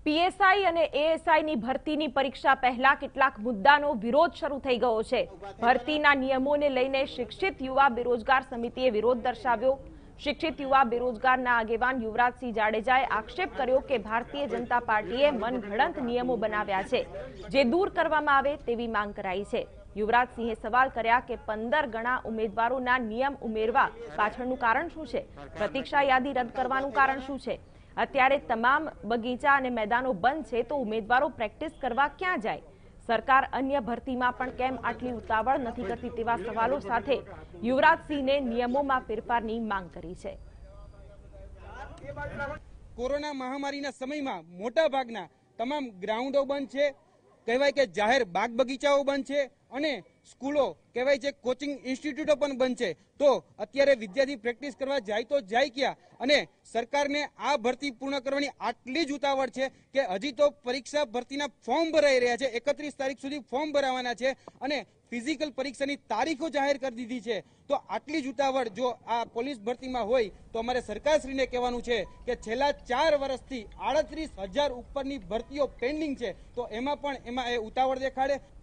PSI અને એએસઆઈની ભરતીની પરીક્ષા પહેલા કેટલાક મુદ્દાનો વિરોધ શરૂ થઈ ગયો છે। ભરતીના નિયમોને લઈને શિક્ષિત યુવા બેરોજગાર સમિતિએ વિરોધ દર્શાવ્યો। શિક્ષિત યુવા બેરોજગારના આગેવાન યુવરાજસિંહ જાડેજાએ આક્ષેપ કર્યો કે ભારતીય જનતા પાર્ટીએ મનગઢંત નિયમો બનાવ્યા છે, જે દૂર કરવામાં આવે તેવી માંગ કરાઈ છે। યુવરાજસિંહે સવાલ કર્યા કે 15 ગણા ઉમેદવારોના નિયમ ઉમેરવા પાછળનું કારણ શું છે? પ્રતીક્ષા યાદી રદ કરવાનું કારણ શું છે? અત્યારે તમામ બગીચા અને મેદાનો બંધ છે તો ઉમેદવારો પ્રેક્ટિસ કરવા ક્યાં જાય? સરકાર અન્ય ભરતીમાં પણ કેમ આટલી ઉતાવળ નથી કરતી તેવા સવાલો સાથે યુવરાજસિંહને નિયમોમાં ફેરફારની માંગ કરી છે। કોરોના મહામારીના સમયમાં મોટા ભાગના તમામ ગ્રાઉન્ડો બંધ છે, કહેવાય કે જાહેર બાગ બગીચાઓ બંધ છે અને સ્કૂલો કહેવાય છે કોચિંગ ઇન્સ્ટિટ્યૂટો પણ બંધ છે। તો અત્યારે વિદ્યાર્થી પ્રેક્ટિસ કરવા જાય તો જાય ક્યાં? અને સરકારને આ ભરતી પૂર્ણ કરવાની આટલી જ ઉતાવળ છે કે હજી તો પરીક્ષા ભરતીના ફોર્મ ભરાઈ રહ્યા છે। 31 તારીખ સુધી ફોર્મ ભરાવાના છે અને ફિઝિકલ પરીક્ષાની તારીખો જાહેર કરી દીધી છે। તો આટલી જ ઉતાવળ જો આ પોલીસ ભરતીમાં હોય તો અમારે સરકારશ્રીને કહેવાનું છે કે છેલ્લા 4 વર્ષથી 38,000 ઉપરની ભરતીઓ પેન્ડિંગ છે, તો એમાં એ ઉતાવળ દેખાડે।